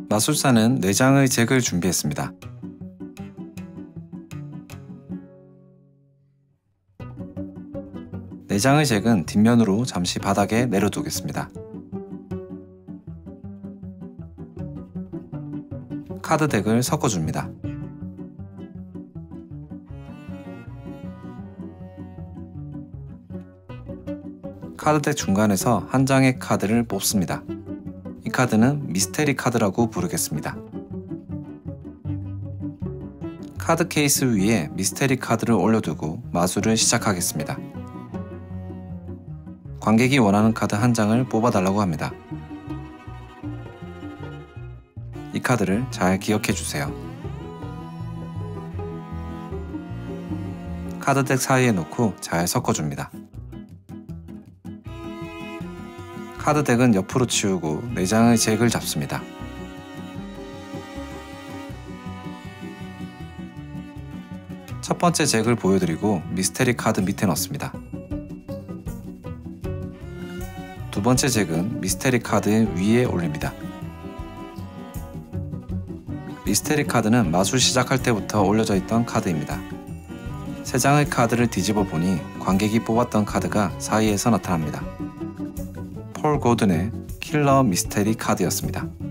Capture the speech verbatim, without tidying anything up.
마술사는 네 장의 잭을 준비했습니다. 네 장의 잭은 뒷면으로 잠시 바닥에 내려두겠습니다. 카드 덱을 섞어줍니다. 카드덱 중간에서 한 장의 카드를 뽑습니다. 이 카드는 미스테리 카드라고 부르겠습니다. 카드 케이스 위에 미스테리 카드를 올려두고 마술을 시작하겠습니다. 관객이 원하는 카드 한 장을 뽑아달라고 합니다. 이 카드를 잘 기억해주세요. 카드덱 사이에 놓고 잘 섞어줍니다. 카드덱은 옆으로 치우고 네 장의 잭을 잡습니다. 첫 번째 잭을 보여드리고 미스테리 카드 밑에 넣습니다. 두 번째 잭은 미스테리 카드 위에 올립니다. 미스테리 카드는 마술 시작할 때부터 올려져 있던 카드입니다. 세 장의 카드를 뒤집어 보니 관객이 뽑았던 카드가 사이에서 나타납니다. 폴 고든의 킬러 미스테리 카드였습니다.